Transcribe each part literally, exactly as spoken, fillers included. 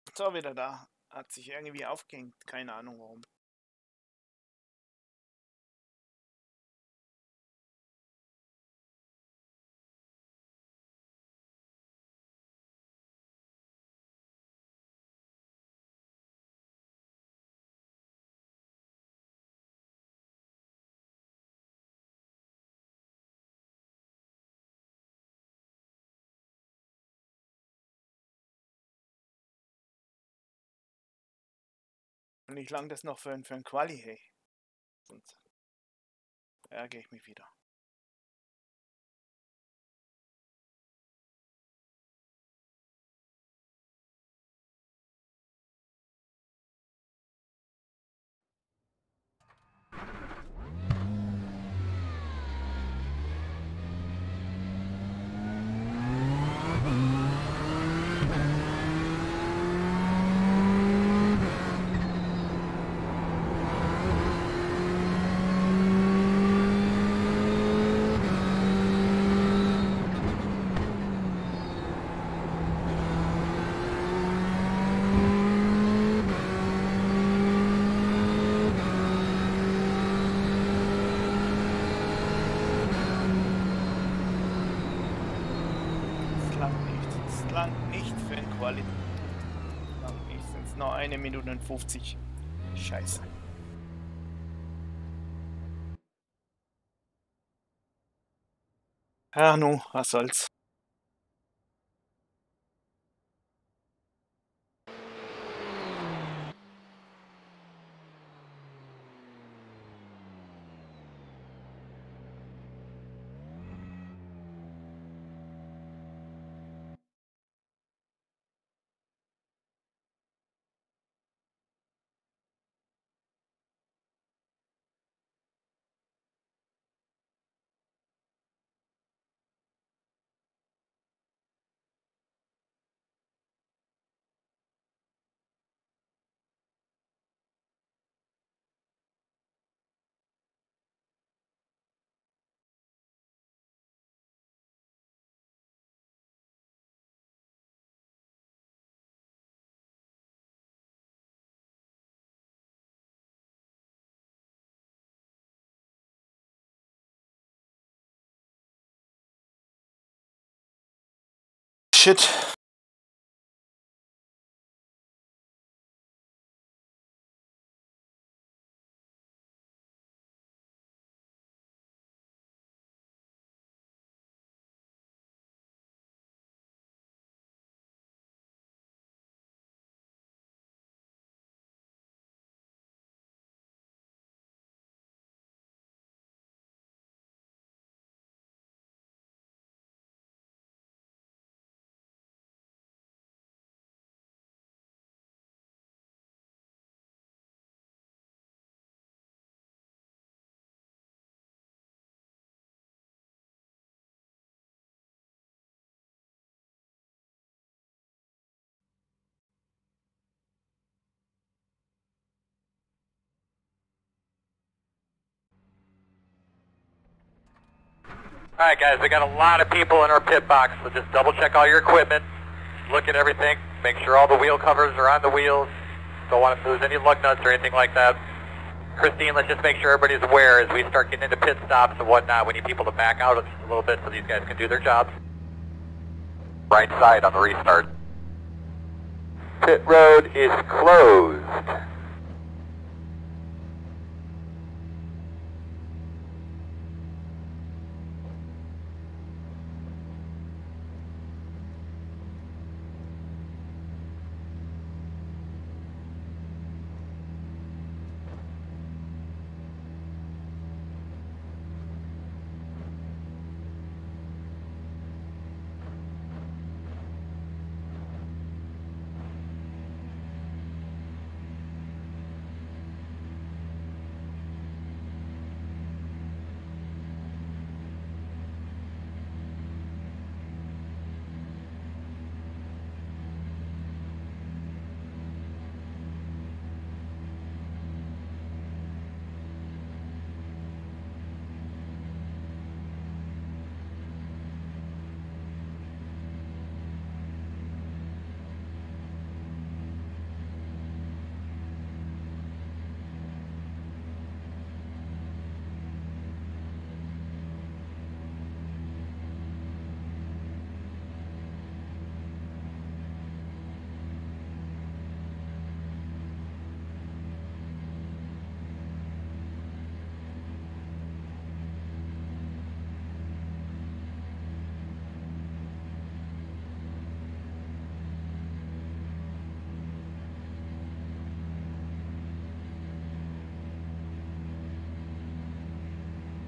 So, wieder da. Hat sich irgendwie aufgehängt. Keine Ahnung warum. Und wie lang das noch für, ein- für ein Quali, hey. Sonst ärgere ich mich wieder. Es langt nicht. Es langt nicht für ein Quali. Es langt nicht. Es sind noch eine Minute und fünfzig. Scheiße. Ja, nu, was soll's. Shit. Alright guys, we got a lot of people in our pit box, so just double check all your equipment, look at everything, make sure all the wheel covers are on the wheels, don't want to lose any lug nuts or anything like that. Christine, let's just make sure everybody's aware as we start getting into pit stops and whatnot, we need people to back out a little bit so these guys can do their jobs. Right side on the restart. Pit road is closed.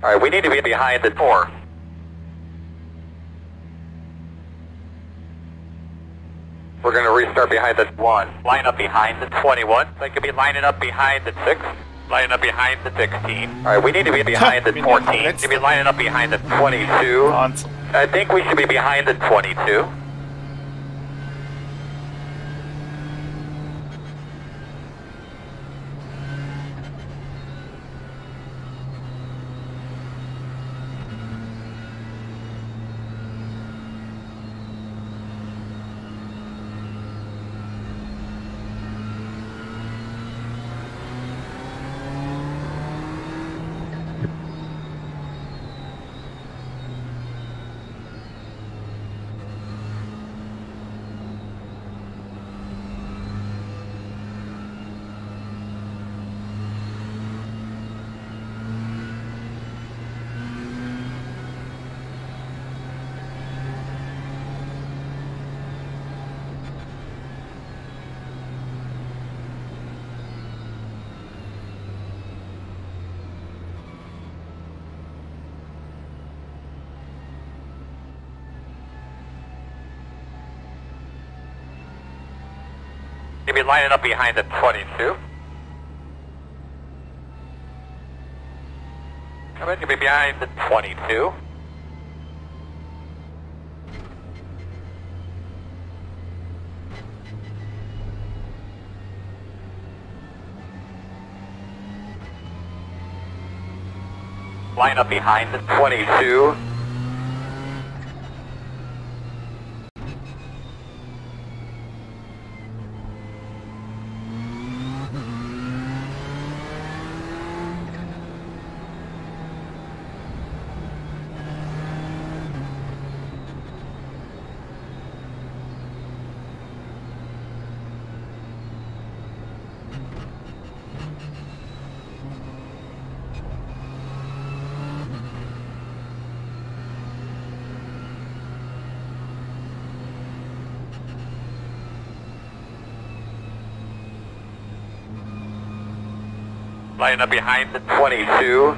Alright, we need to be behind the four. We're going to restart behind the one. Line up behind the twenty-one. They could be lining up behind the six. Lining up behind the sixteen. Alright, we need to be behind the fourteen. We need to be lining up behind the twenty-two. I think we should be behind the twenty-two. You'll be lining up behind the twenty-two. Come in, you'll be behind the twenty-two. Line up behind the twenty-two. Line up behind the twenty-two.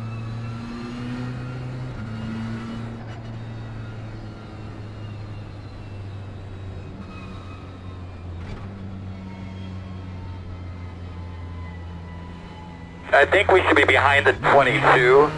I think we should be behind the twenty-two.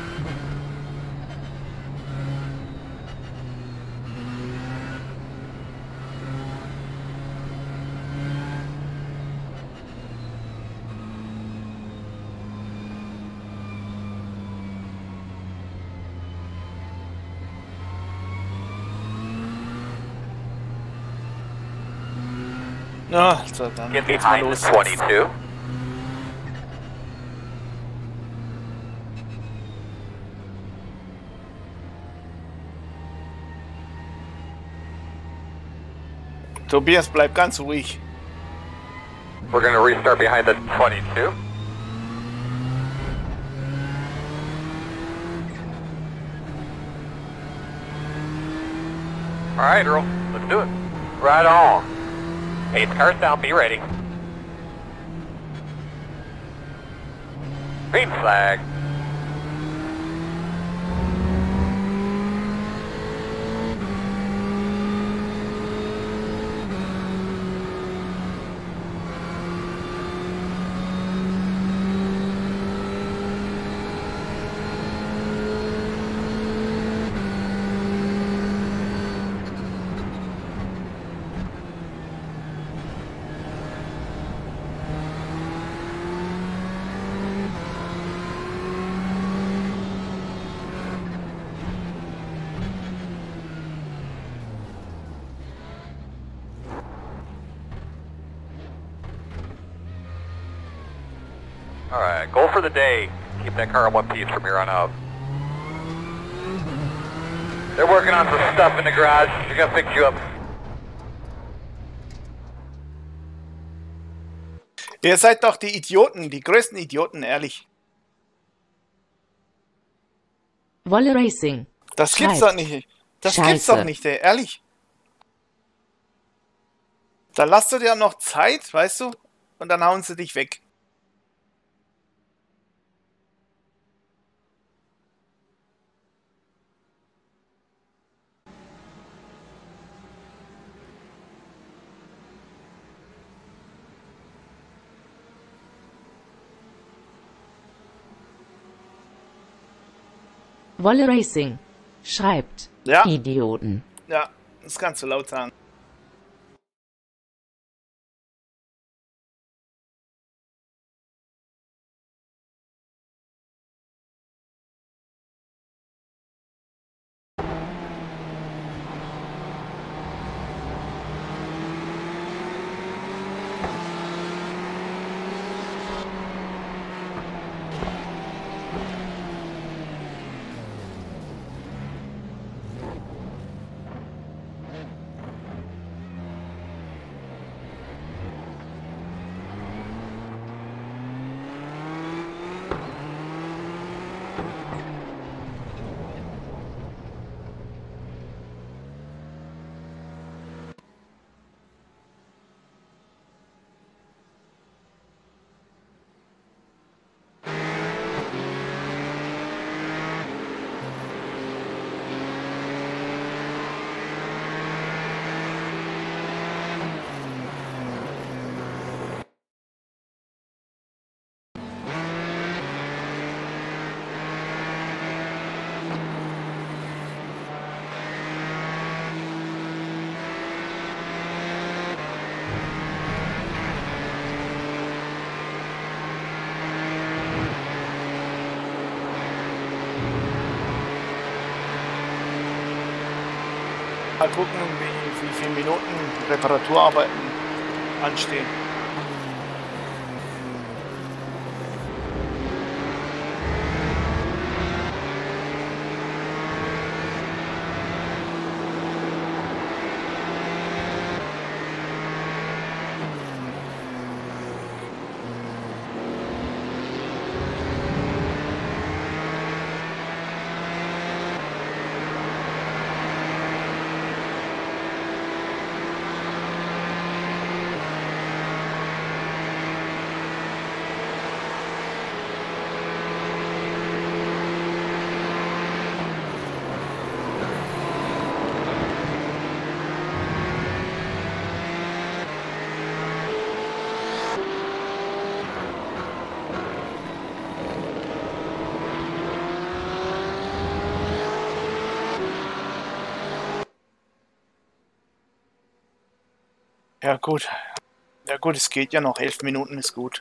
Ja, also dann Get geht's mal behind los. the twenty-two. Tobias, bleib ganz ruhig. We're going to restart behind the twenty-two. All right, Earl, let's do it. Right on. Eighth car's down, be ready. Green flag. All right, goal for the day. Keep that car in one piece from here on out. They're working on some stuff in the garage. They're gonna fix you up. Ihr seid doch die Idioten, die größten Idioten, ehrlich. Wolle Racing. Das gibt's Scheiß. doch nicht. Das Scheiße. gibt's doch nicht, ey, ehrlich. Da lasst du dir noch Zeit, weißt du? Und dann hauen sie dich weg. Wolle Racing schreibt, Ja. Idioten. Ja, das kannst du laut sagen. Mal gucken, wie, wie viele Minuten Reparaturarbeiten anstehen. Ja gut. Ja gut, es geht ja noch. Elf Minuten ist gut.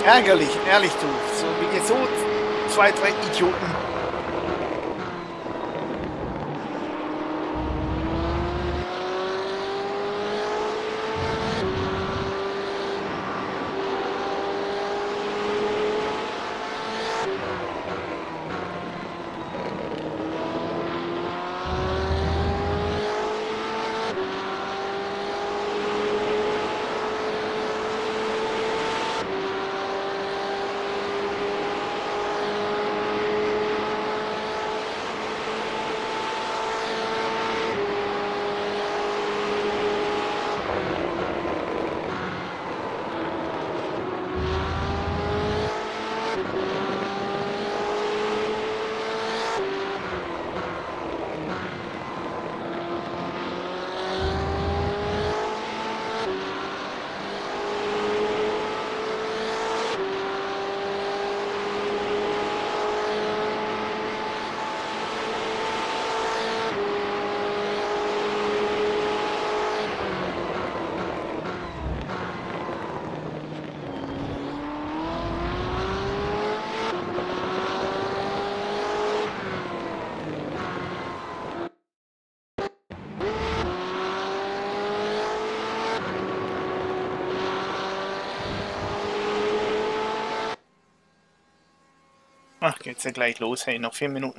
Ärgerlich, ehrlich du. So wie so zwei, drei Idioten. Ach, geht's ja gleich los, hey, noch vier Minuten.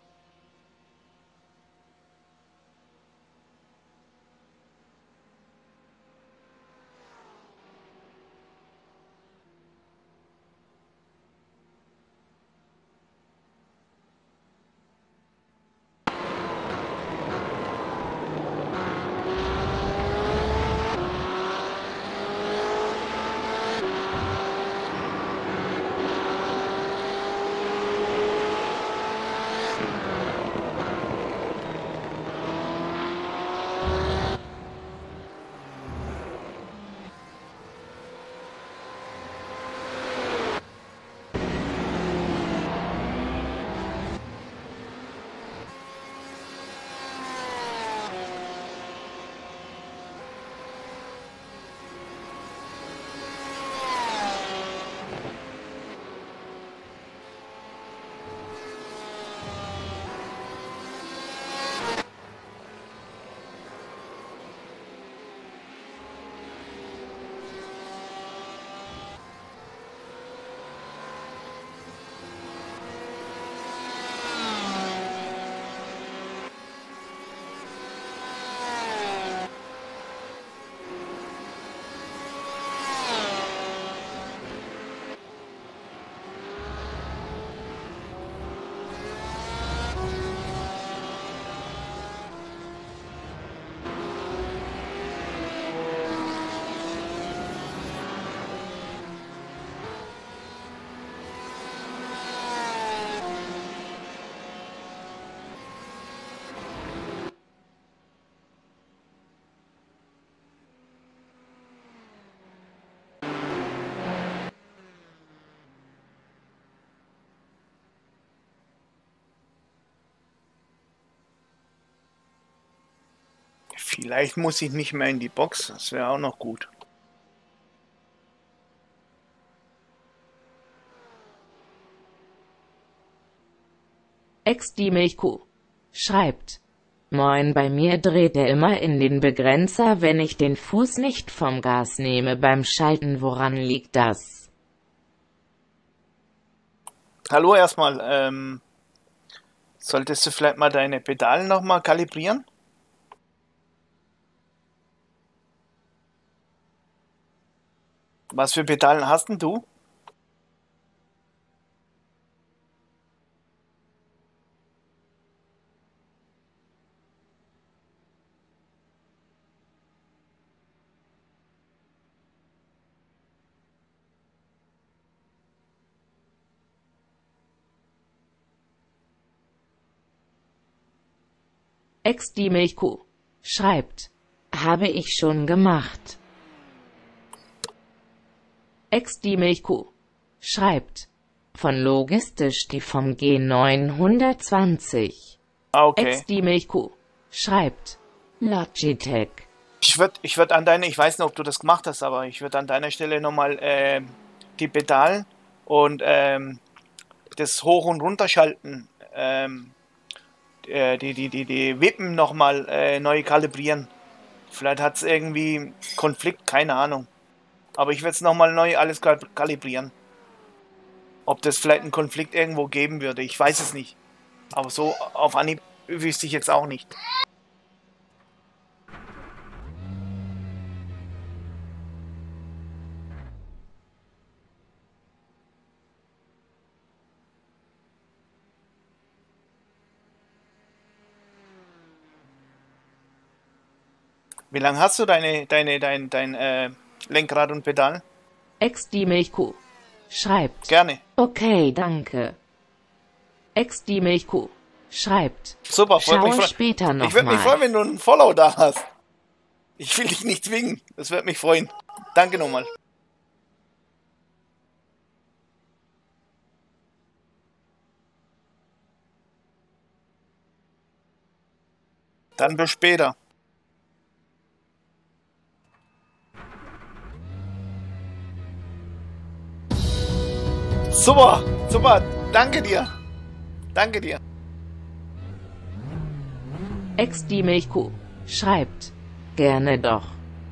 Vielleicht muss ich nicht mehr in die Box, das wäre auch noch gut. Ex die Milchkuh schreibt: Moin, bei mir dreht er immer in den Begrenzer, wenn ich den Fuß nicht vom Gas nehme beim Schalten. Woran liegt das? Hallo erstmal, ähm, solltest du vielleicht mal deine Pedale nochmal kalibrieren? Was für Pedalen hast denn du? Ex die Milchkuh schreibt: Habe ich schon gemacht. Ex die Milchkuh schreibt: Von Logistisch die vom G neunhundertzwanzig. Okay. Ex die Milchkuh schreibt: Logitech. Ich würde ich würd an deiner, ich weiß nicht, ob du das gemacht hast, aber ich würde an deiner Stelle nochmal äh, die Pedalen und ähm, das Hoch- und Runterschalten, ähm, äh, die, die, die, die Wippen nochmal äh, neu kalibrieren. Vielleicht hat es irgendwie Konflikt, keine Ahnung. Aber ich werde es nochmal neu alles kal kalibrieren. Ob das vielleicht einen Konflikt irgendwo geben würde, ich weiß es nicht. Aber so auf Anhieb wüsste ich jetzt auch nicht. Wie lange hast du deine, deine, dein, dein äh, Lenkrad und Pedal? Ex die Milchkuh schreibt. Gerne. Okay, danke. Ex die Milchkuh schreibt. Super, freut Schau mich. Freu später noch ich würde mich mal. freuen, wenn du einen Follow da hast. Ich will dich nicht zwingen. Das würde mich freuen. Danke nochmal. Dann bis später. Super, super. Danke dir. Danke dir. Ex die Milchkuh schreibt. Gerne doch.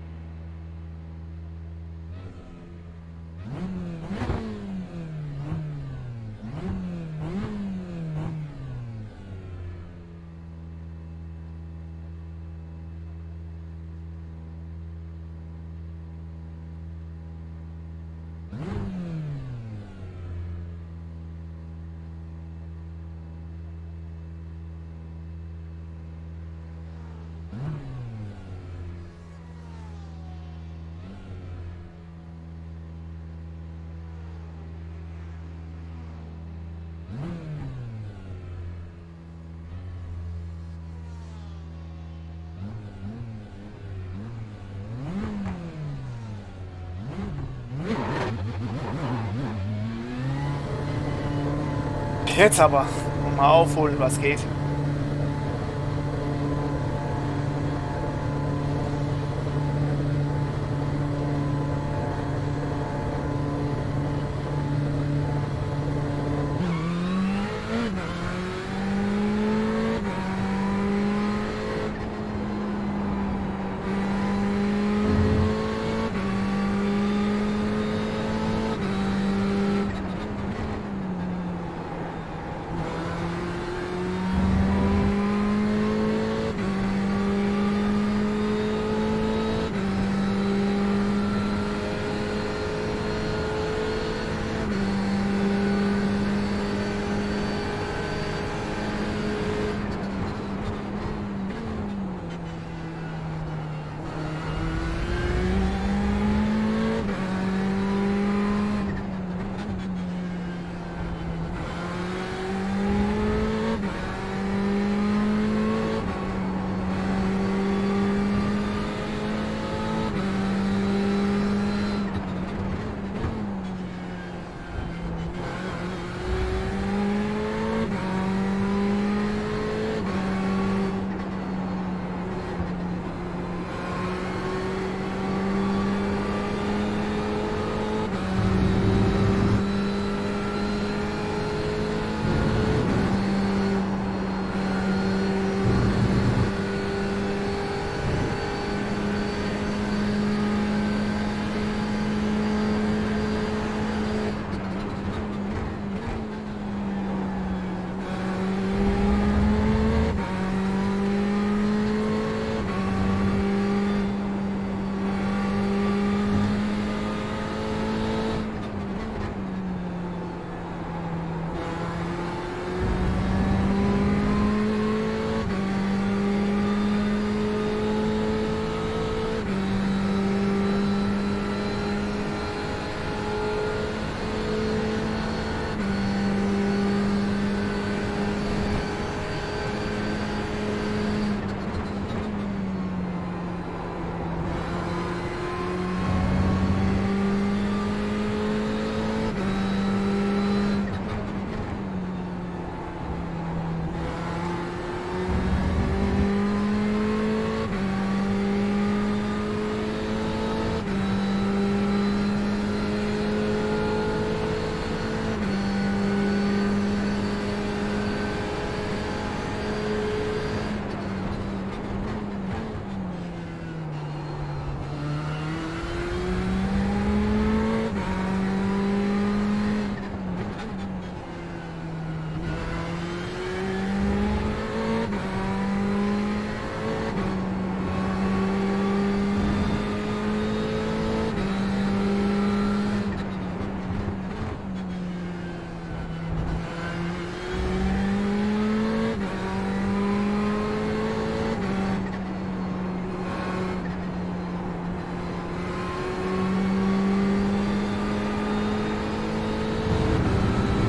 Jetzt aber. Mal aufholen, was geht.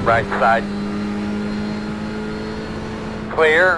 Right side. Clear.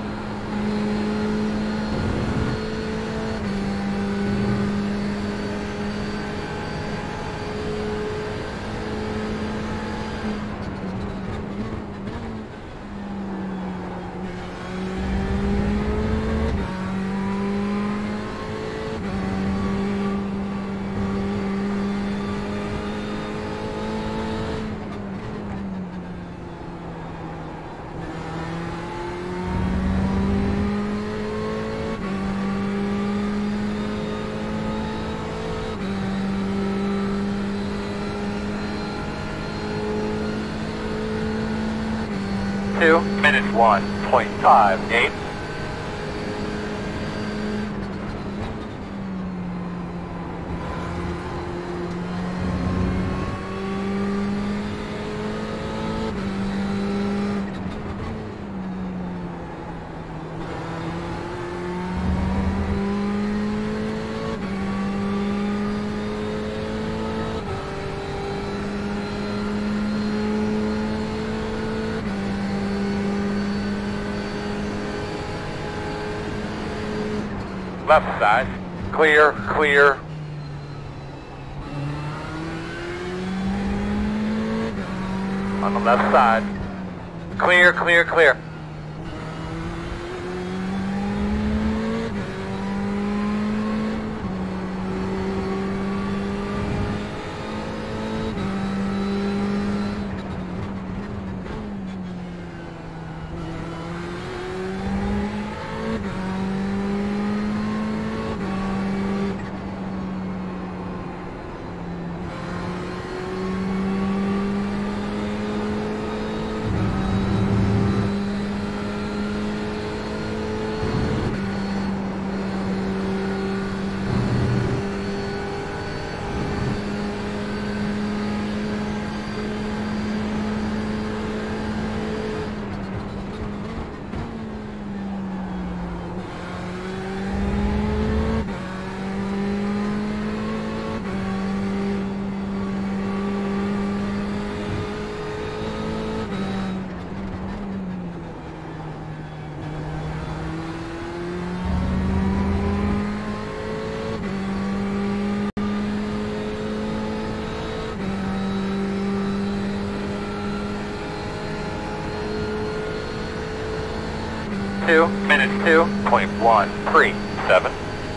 Two minutes one point five eight. Left side. Clear, clear. On the left side. Clear, clear, clear. Two minutes two point one three seven.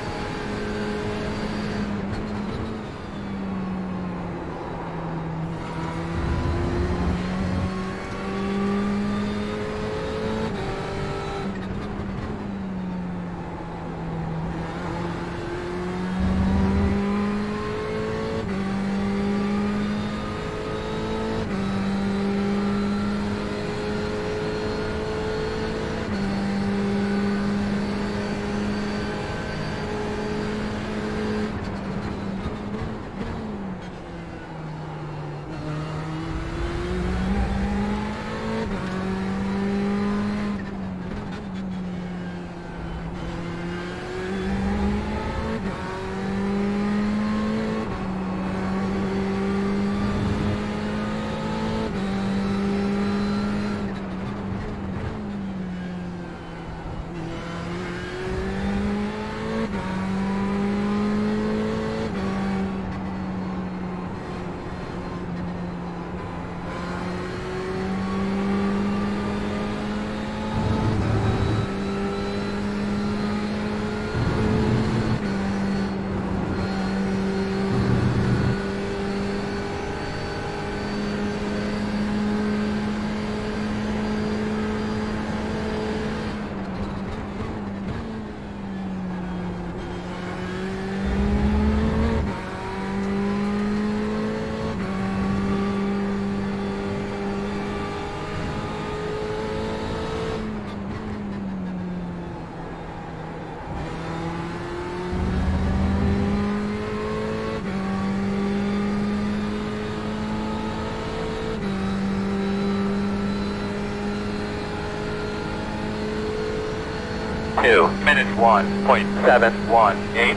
Two minutes one point seven one eight.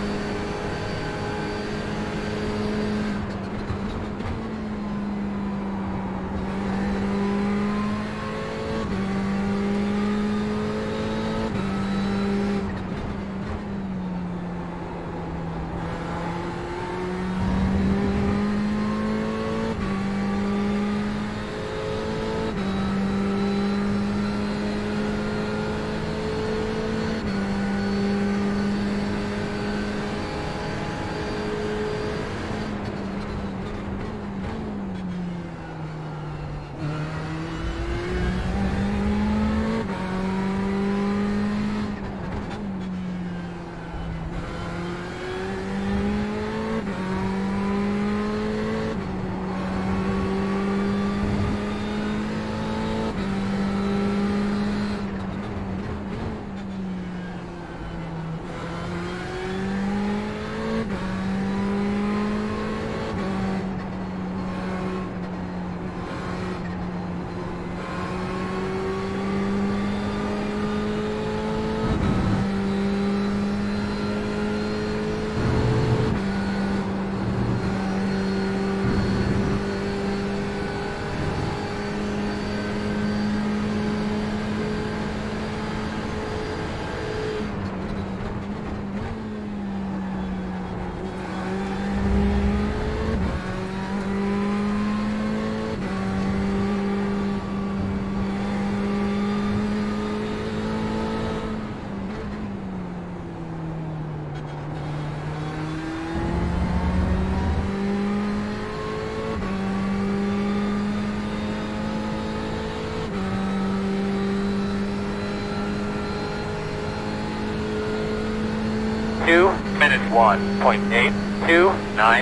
two minutes one point eight two nine.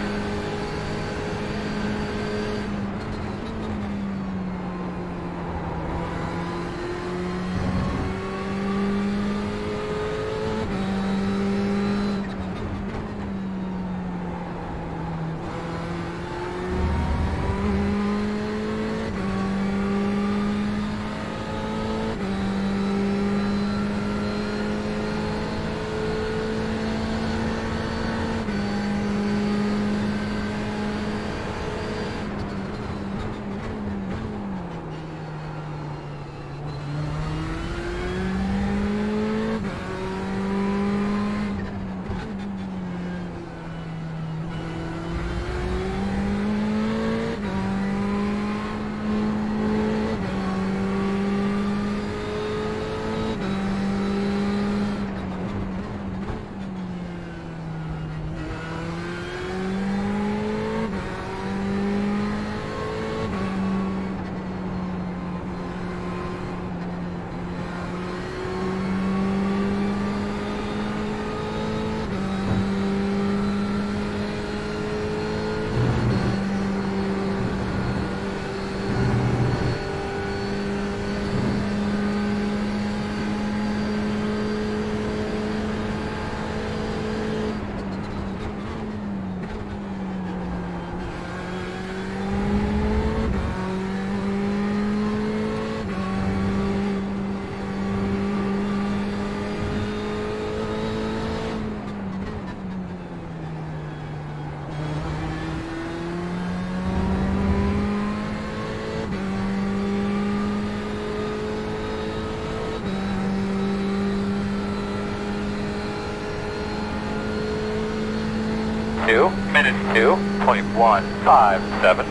Two minutes two point one five seven.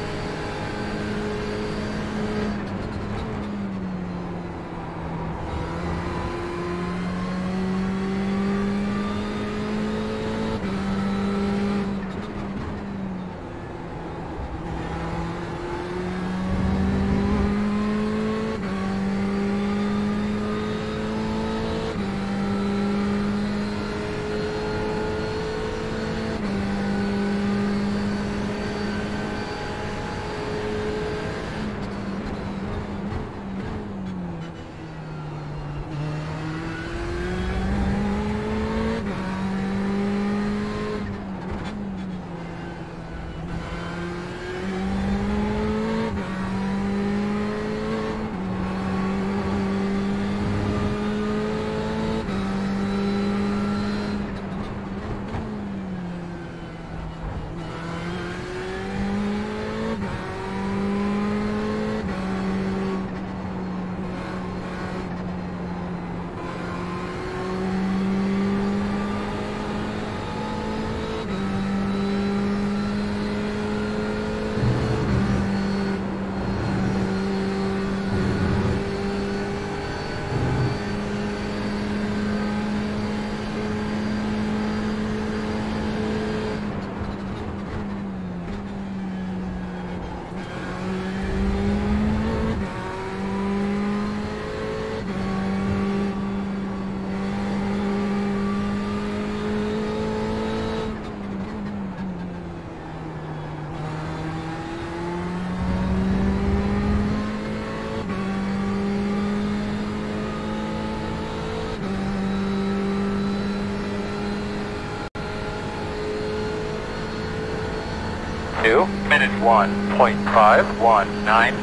Two minutes one point five one nine.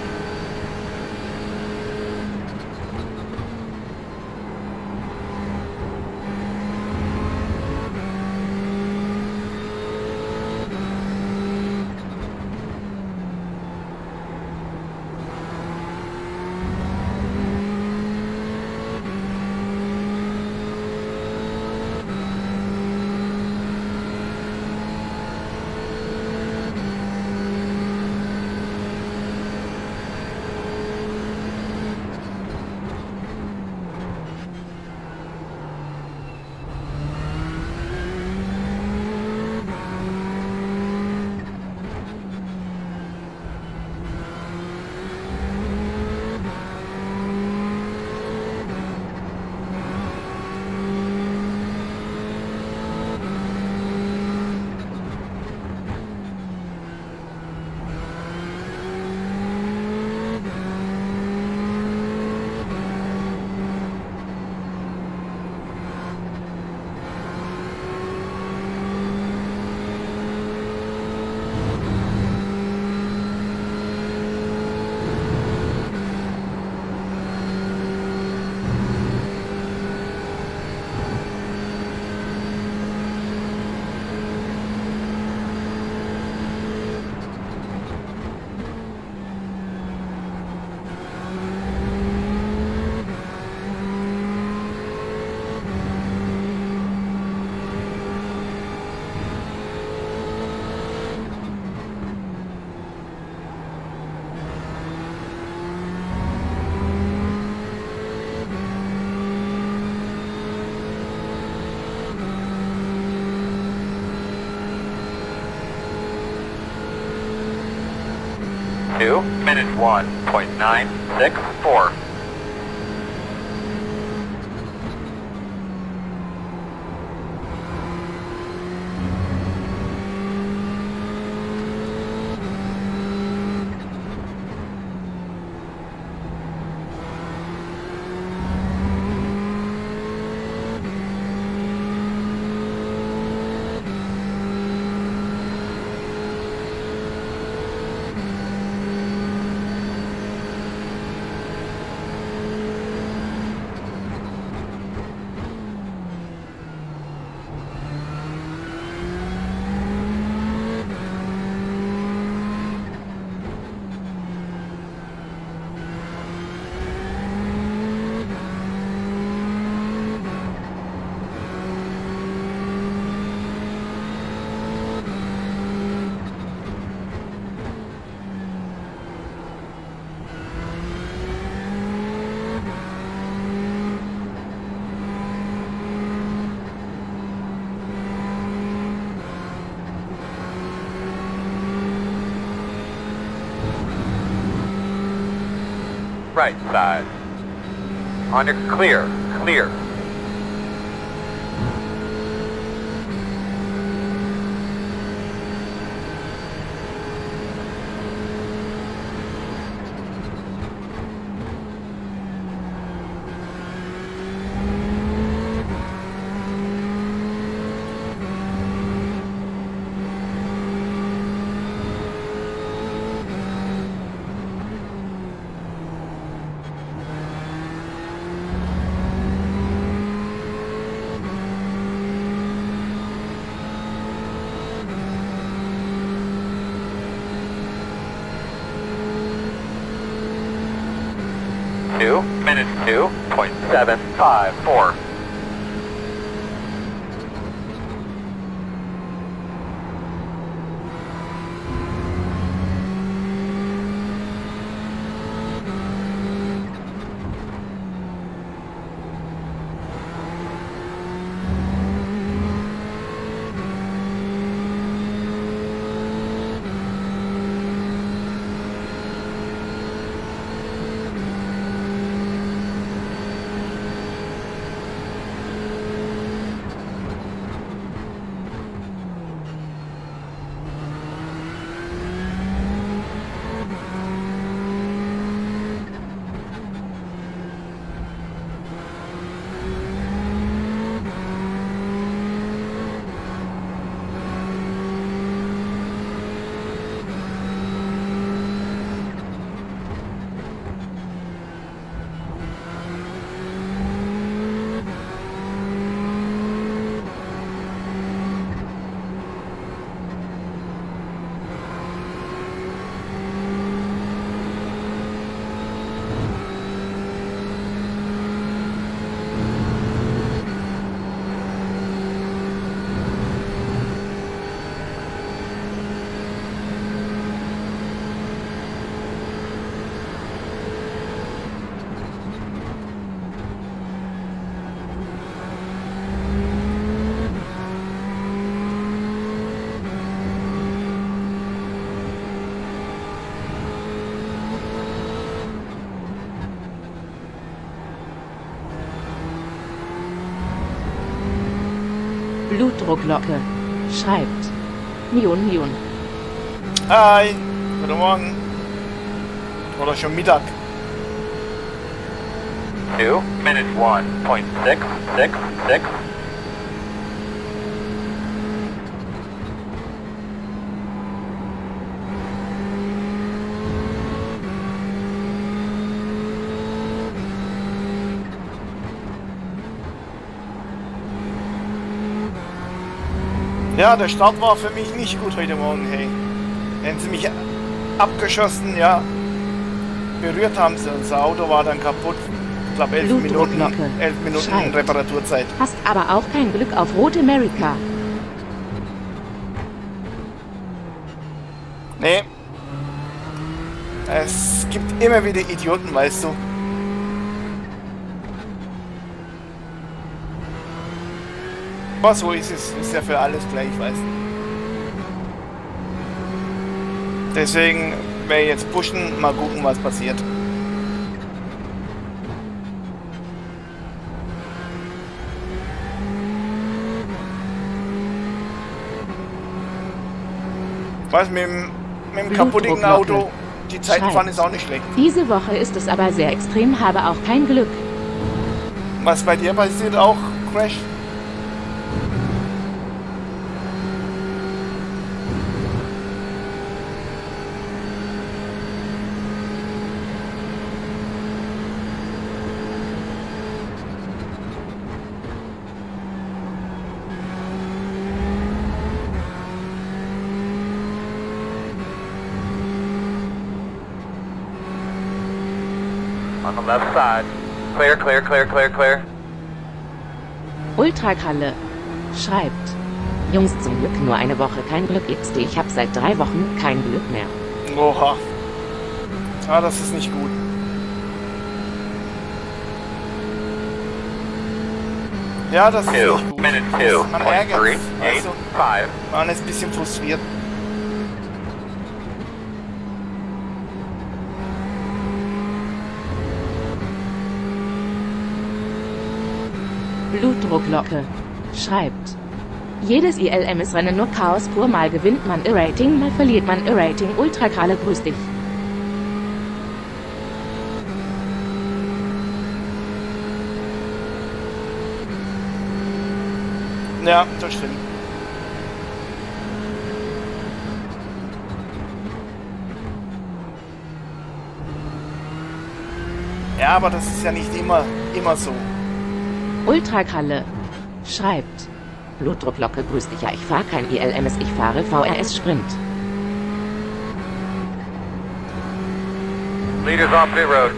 two minutes one point nine six four. Right side. On your clear, clear. Two minutes two point seven five four. Blutdruckglocke. Schreibt. Mion Mion. Hi, guten Morgen. Oder schon Mittag. Two minutes one point six six six. Ja, der Start war für mich nicht gut heute Morgen, hey. Wenn sie mich abgeschossen, ja, berührt haben sie. Unser Auto war dann kaputt. Ich glaube elf Minuten, elf Minuten Schreibt. Reparaturzeit. Hast aber auch kein Glück auf Rote America. Nee. Es gibt immer wieder Idioten, weißt du. Aber so ist es. Ist ja für alles gleich, weißt du. Deswegen, werde jetzt pushen, mal gucken, was passiert. Was mit dem, mit dem kaputtigen Auto, die Zeitenfahren ist auch nicht schlecht. Diese Woche ist es aber sehr extrem, habe auch kein Glück. Was bei dir passiert auch, Crash? On the left side. Clear, clear, clear, clear, clear. Ultrakralle schreibt: Jungs, zum Glück nur eine Woche kein Glück X D. Ich habe seit drei Wochen kein Glück mehr. Oha. Ah, das ist nicht gut. Ja, das ist Two, nicht gut. minute two, Man point ärgert three, sich. eight, Also, five. man ist ein bisschen frustriert. Blutdrucklocke schreibt: Jedes I L M S-Rennen nur Chaos pur, mal gewinnt man E-Rating, mal verliert man E-Rating. Ultrakralle, grüß dich. Ja, das stimmt. Ja, aber das ist ja nicht immer, immer so. Ultrakralle schreibt: Blutdrucklocke, grüß dich. Ja, ich fahre kein I L M S, ich fahre V R S Sprint. Leaders off pit road.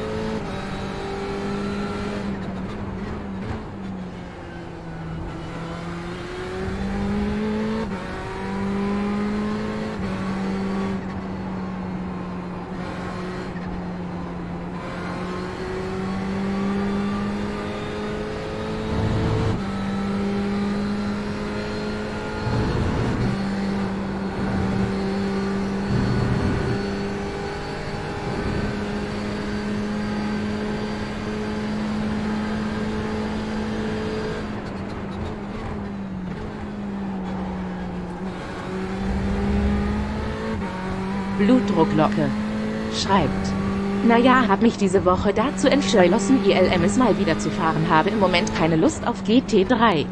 Blutdrucklocke schreibt: Naja, hab mich diese Woche dazu entschlossen, I L M S mal wieder zu fahren, habe im Moment keine Lust auf G T drei.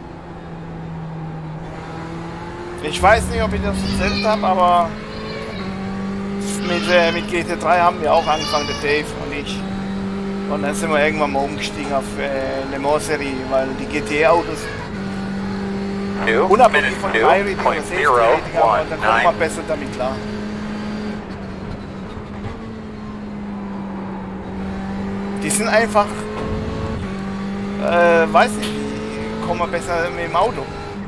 Ich weiß nicht, ob ich das erzählt habe, aber mit, äh, mit G T drei haben wir auch angefangen, der Dave und ich. Und dann sind wir irgendwann mal umgestiegen auf äh, Le Mans Serie, weil die G T-Autos Two, unabhängig minute von two, dem High-Rating oder point zero, Safety-Rating haben, one, dann kommt nine. man besser damit klar. Die sind einfach, äh, weiß nicht, die kommen besser mit dem Auto.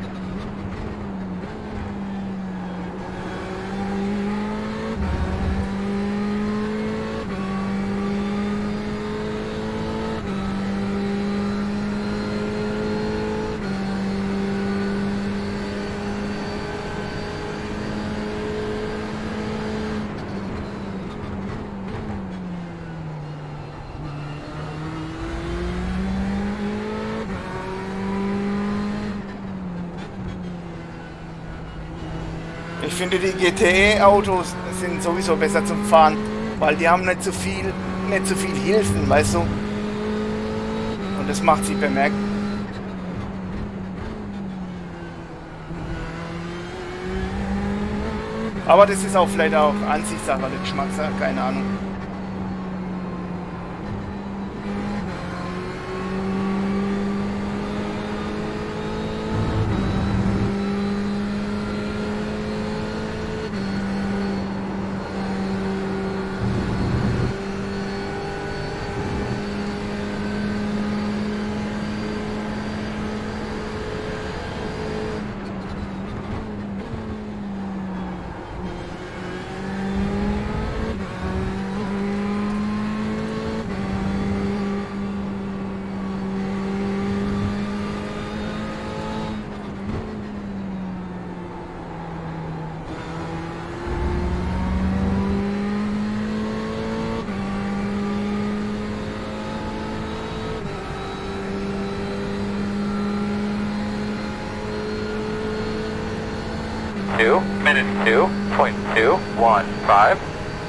Ich finde, die G T E-Autos sind sowieso besser zum Fahren, weil die haben nicht so viel, nicht so viel Hilfen, weißt du? Und das macht sie bemerkt. Aber das ist auch vielleicht auch Ansichtssache, oder Geschmackssache, keine Ahnung. two, minute two, point two, one, five.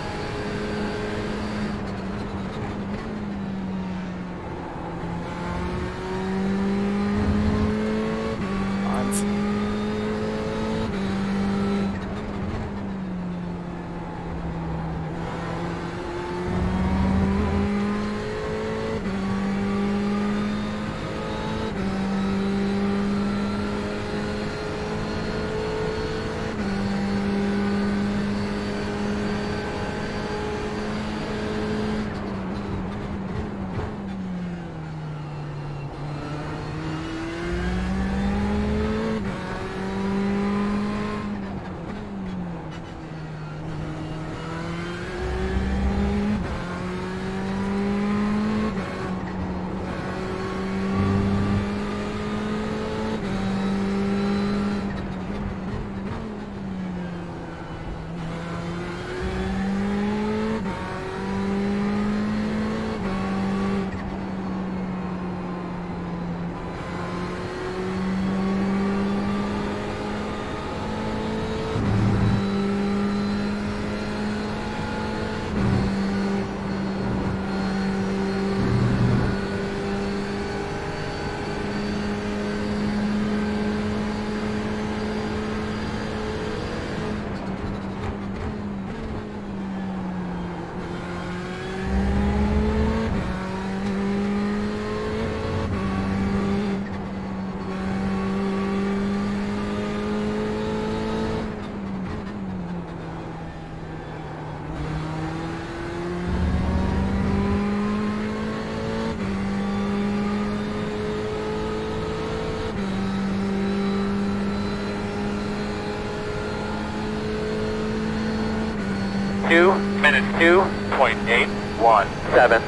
Two, minute two, point eight, one, seven.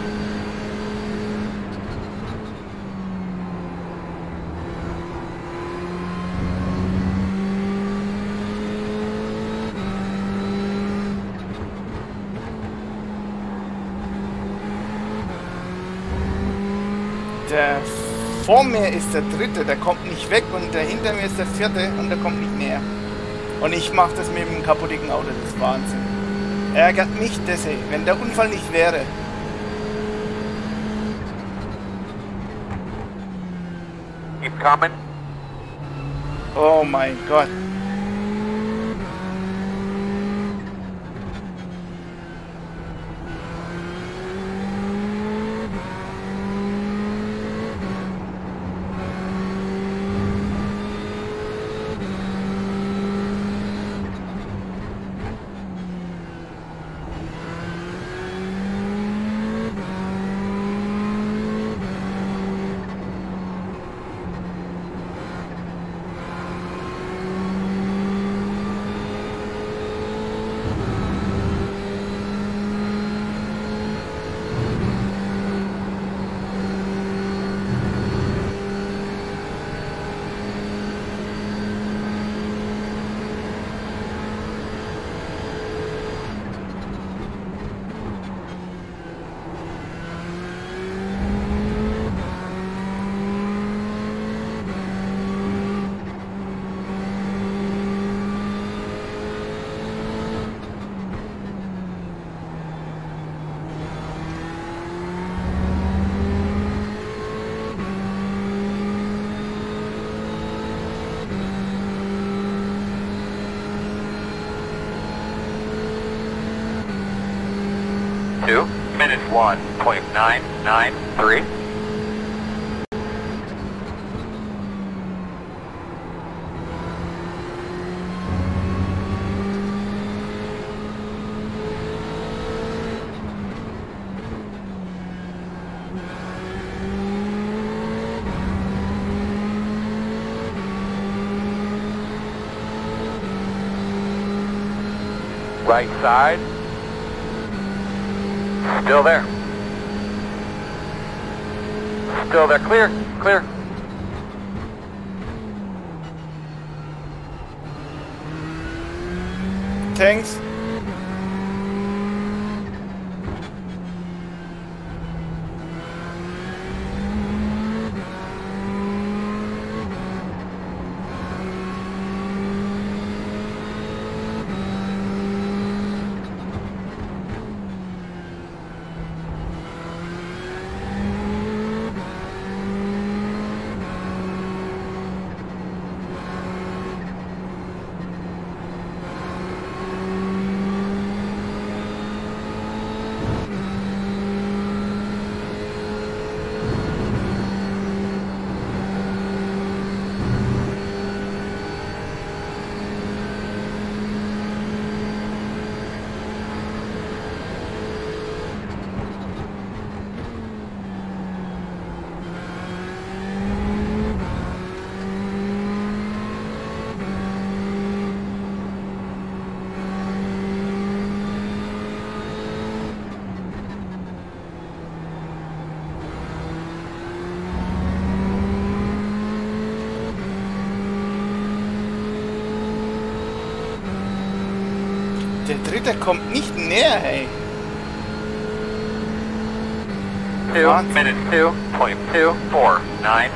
Der vor mir ist der dritte, der kommt nicht weg, und der hinter mir ist der vierte und der kommt nicht näher. Und ich mache das mit dem kaputtigen Auto, das ist Wahnsinn. Ärgert mich das, ey, wenn der Unfall nicht wäre. Keep coming. Oh mein Gott. Two, minute one, point nine nine three. Right side. Still there. Still there. Clear. Clear. Thanks. Der dritte kommt nicht näher, hey. Two minutes two point two four nine.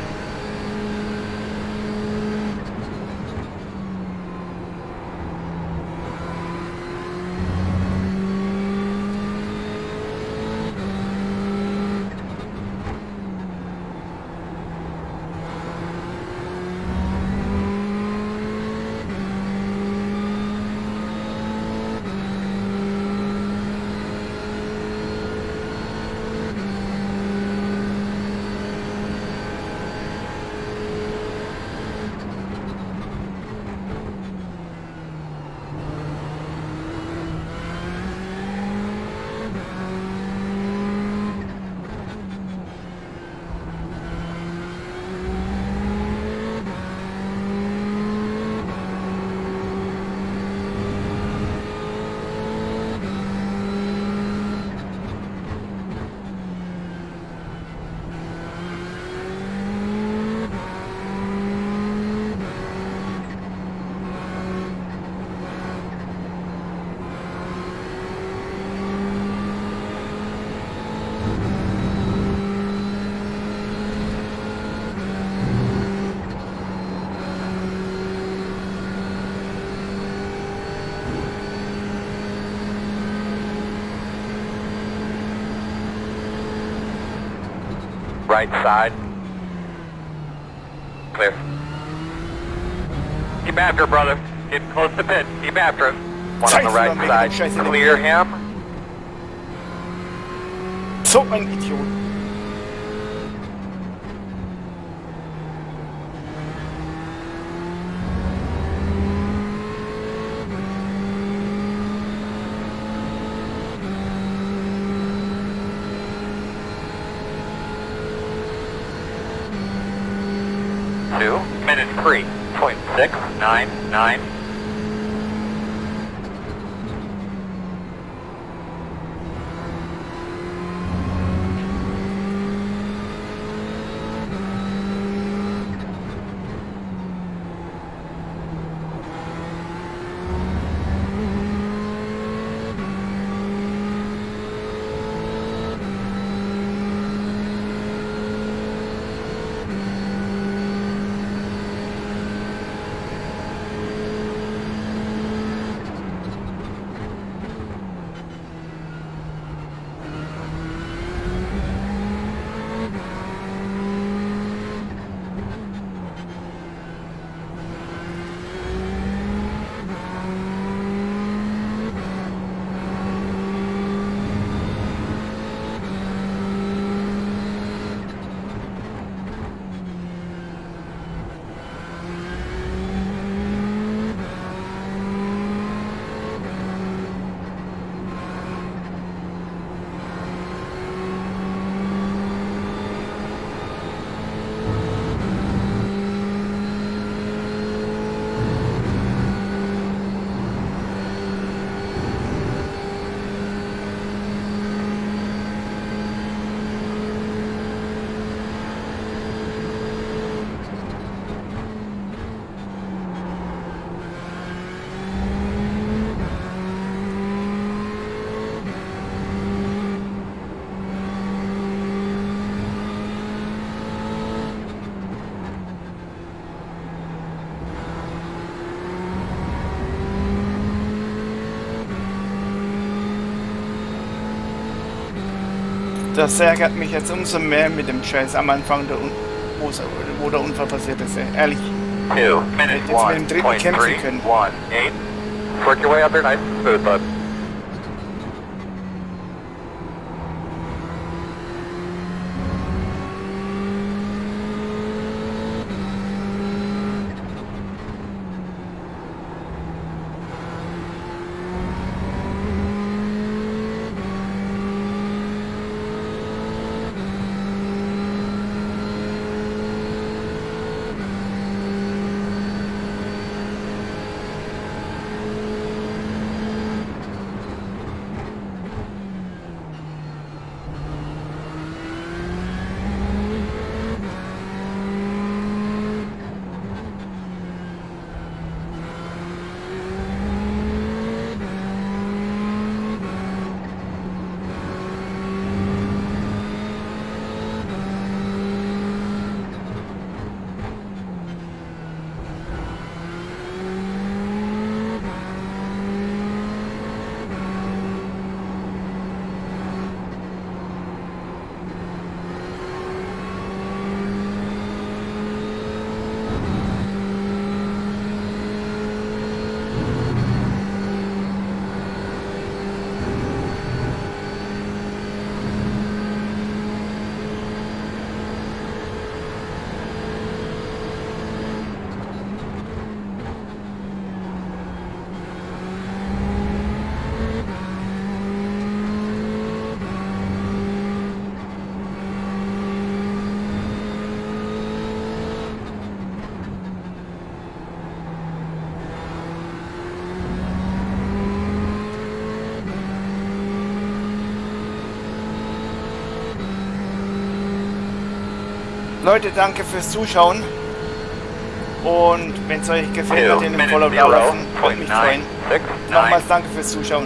Right side. Clear. Keep after it, brother. Getting close to pit. Keep after it. One on the right side. Clear him. So ein Idiot. Two minutes three point six nine nine. Das ärgert mich jetzt umso mehr mit dem Scheiß am Anfang, der Un wo der Unfall passiert ist. Ehrlich. Two minutes Jetzt mit dem one dritten point kämpfen three können. one eight. Work your way up there nice and smooth, bud. Leute, danke fürs Zuschauen. Und wenn es euch gefällt, Two hat den minutes, Follow da zero lassen. Würde point mich nine freuen. six Nochmals nine. danke fürs Zuschauen.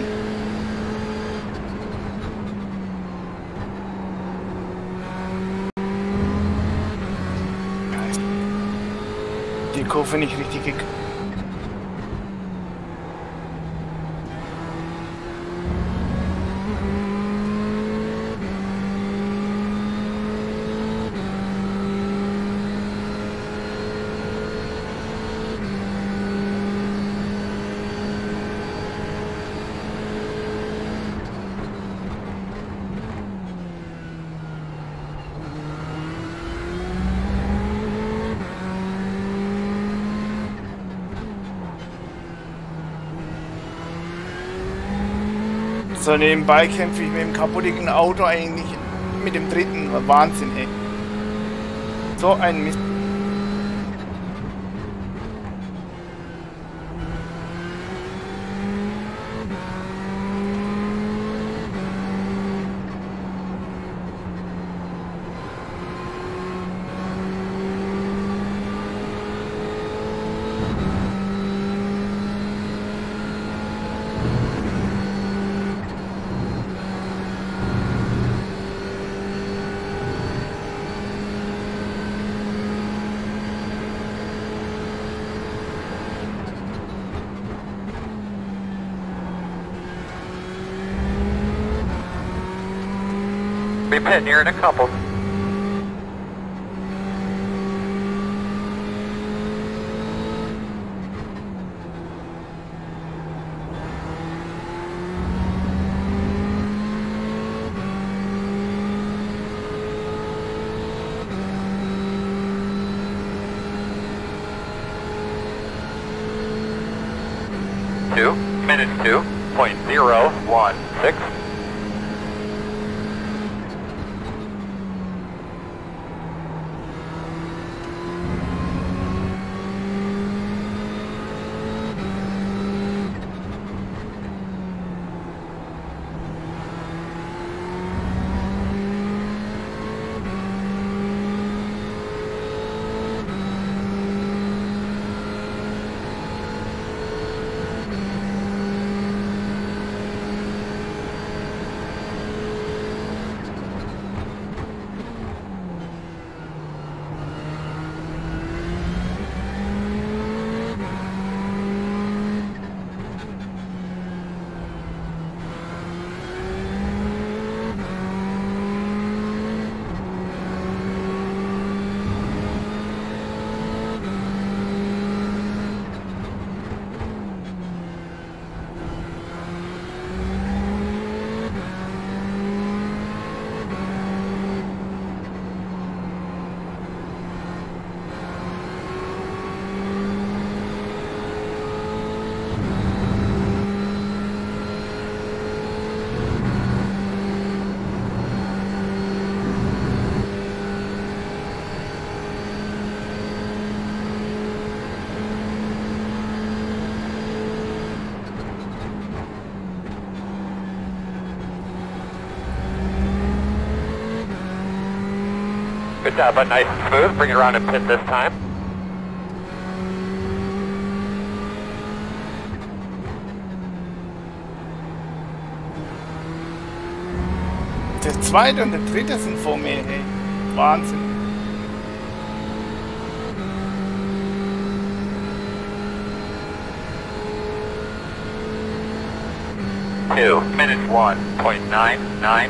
Die Kurve nicht richtig gekriegt. So nebenbei kämpfe ich mit dem kaputten Auto eigentlich mit dem dritten. Wahnsinn, ey. So ein Mist. Be pitting here in a couple. Two minutes two point zero one six. Good job, but nice and smooth. Bring it around and pit this time. Der zweite und der dritte sind vor mir, ey. Wahnsinn. Two minutes one point nine nine.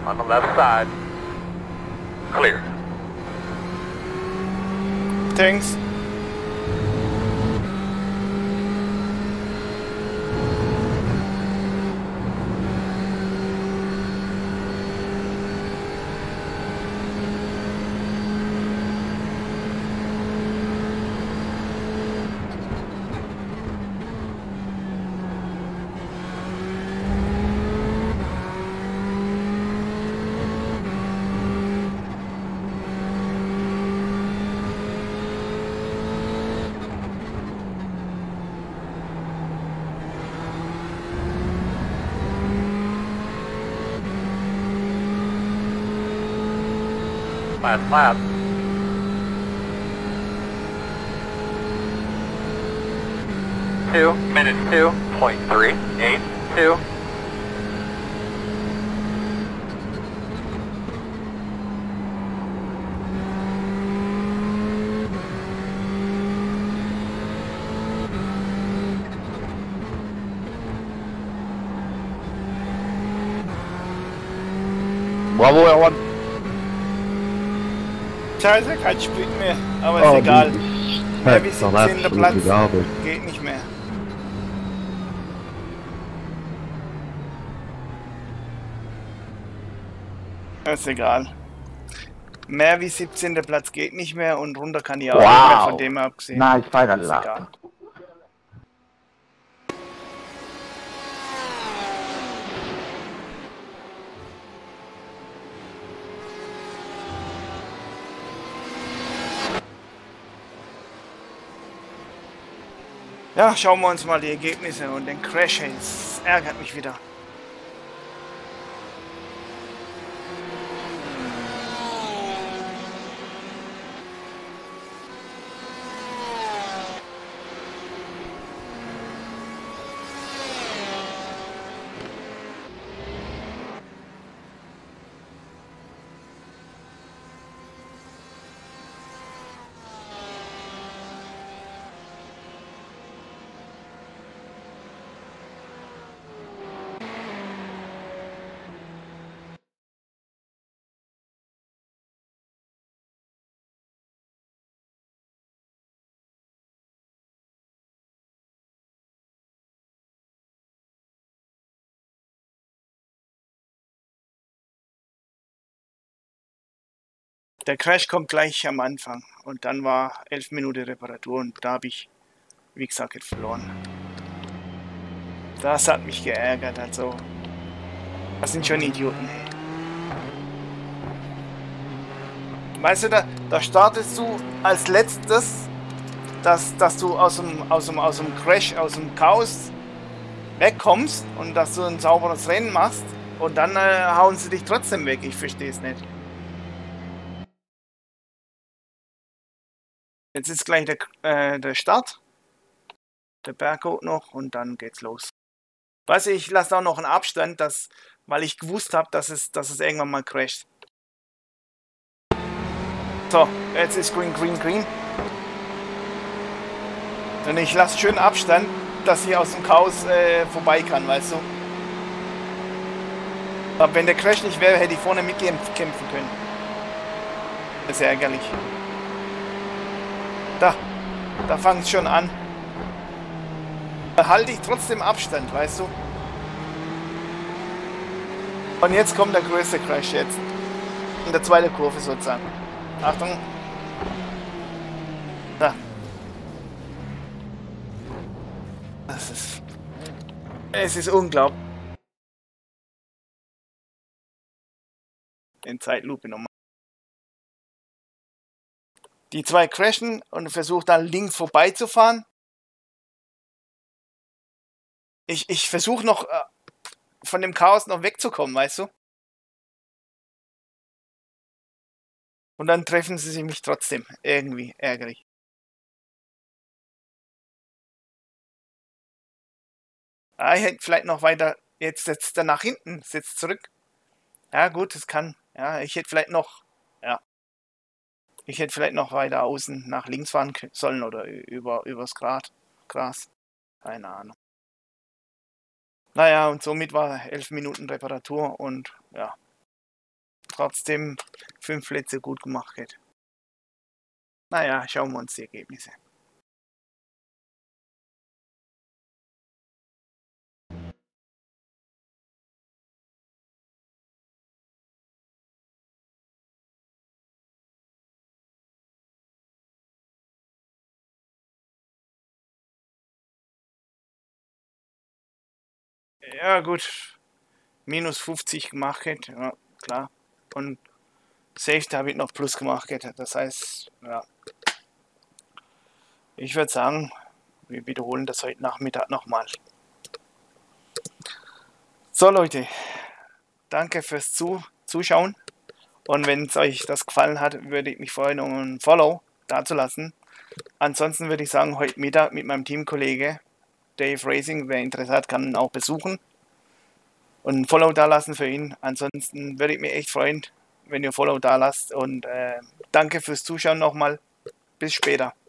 on the left side. Clear. Thanks. Last lap. Two minutes two point three eight two. Bravo, Erwan. Scheiße, kein Sprit mehr, aber Oh, ist egal. die Mehr wie Heck, dann siebzehnter absolut Platz garbage. geht nicht mehr. Ist egal. Mehr wie siebzehnter Platz geht nicht mehr und runter kann ich auch nicht mehr, Wow. von dem abgesehen. Nice final Ist lap. egal. Ja, schauen wir uns mal die Ergebnisse und den Crash an. Es ärgert mich wieder. Der Crash kommt gleich am Anfang und dann war elf Minuten Reparatur und da habe ich, wie gesagt, jetzt verloren. Das hat mich geärgert, also. Das sind schon Idioten. Weißt du, da, da startest du als letztes, dass, dass du aus dem, aus, dem, aus dem Crash, aus dem Chaos wegkommst und dass du ein sauberes Rennen machst und dann äh, hauen sie dich trotzdem weg. Ich verstehe es nicht. Jetzt ist gleich der, äh, der Start. Der Berghof noch und dann geht's los. Weißt du, ich lasse auch noch einen Abstand, dass, weil ich gewusst habe, dass es, dass es irgendwann mal crasht. So, jetzt ist green, green, green. Und ich lasse schön Abstand, dass ich aus dem Chaos äh, vorbei kann, weißt du. Aber wenn der Crash nicht wäre, hätte ich vorne mitkämpfen können. Das ist ja ärgerlich. Da, da fängt es schon an. Da halte ich trotzdem Abstand, weißt du. Und jetzt kommt der größte Crash jetzt. In der zweiten Kurve sozusagen. Achtung. Da. Das ist... Es ist unglaublich. In Zeitlupe nochmal. Die zwei crashen und versuche dann links vorbeizufahren. Ich, ich versuche noch äh, von dem Chaos noch wegzukommen, weißt du? Und dann treffen sie sich mich trotzdem. Irgendwie ärgerlich. Ah, ich hätte vielleicht noch weiter... Jetzt setzt er nach hinten, setzt zurück. Ja gut, das kann. Ja, ich hätte vielleicht noch... Ja. Ich hätte vielleicht noch weiter außen nach links fahren sollen oder über übers Grat, Gras. Keine Ahnung. Naja, und somit war elf Minuten Reparatur und ja. trotzdem fünf Plätze gut gemacht hat. Naja, schauen wir uns die Ergebnisse. Ja gut, minus fünfzig gemacht, ja klar. Und Safety habe ich noch plus gemacht, das heißt, ja. Ich würde sagen, wir wiederholen das heute Nachmittag nochmal. So Leute, danke fürs Zu Zuschauen. Und wenn es euch das gefallen hat, würde ich mich freuen, um ein Follow dazulassen. Ansonsten würde ich sagen, heute Mittag mit meinem Teamkollege Dave Racing, wer Interesse hat, kann ihn auch besuchen und ein Follow da lassen für ihn. Ansonsten würde ich mich echt freuen, wenn ihr Follow da lasst. Und äh, danke fürs Zuschauen nochmal. Bis später.